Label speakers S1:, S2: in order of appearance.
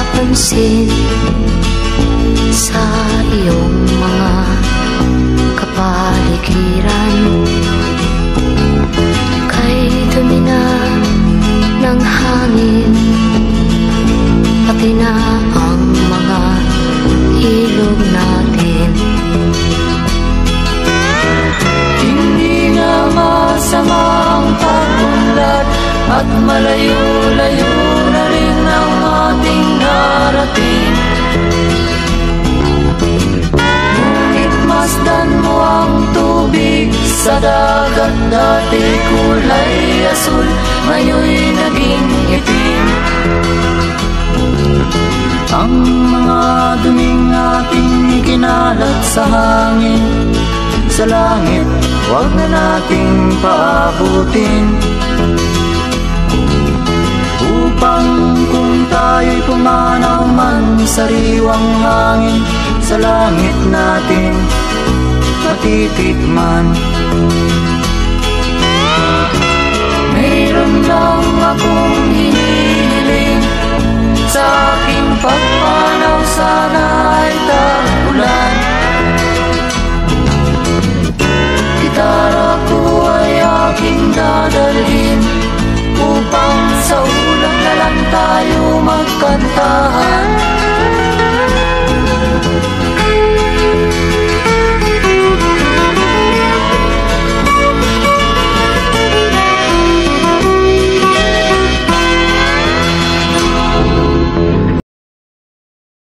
S1: napapansin sa iyong mga kapaligiran. Kay dumi na ng hangin, pati na ang mga ilog natin.
S2: Hindi na masama ang pag-unlad, at malayo-layo na rin ang ating narating. Ngunit masdan mo ang tubig sa dagat, dati kulay asul, ngayon'y naging itim. Ang mga duming ating kinalat sa hangin, sa langit, huwag na nating paabutin. Upang kung tayo'y pumanaw man sa sariwang hangin, sa langit natin matitikman. Mayroon lang akong hinihingi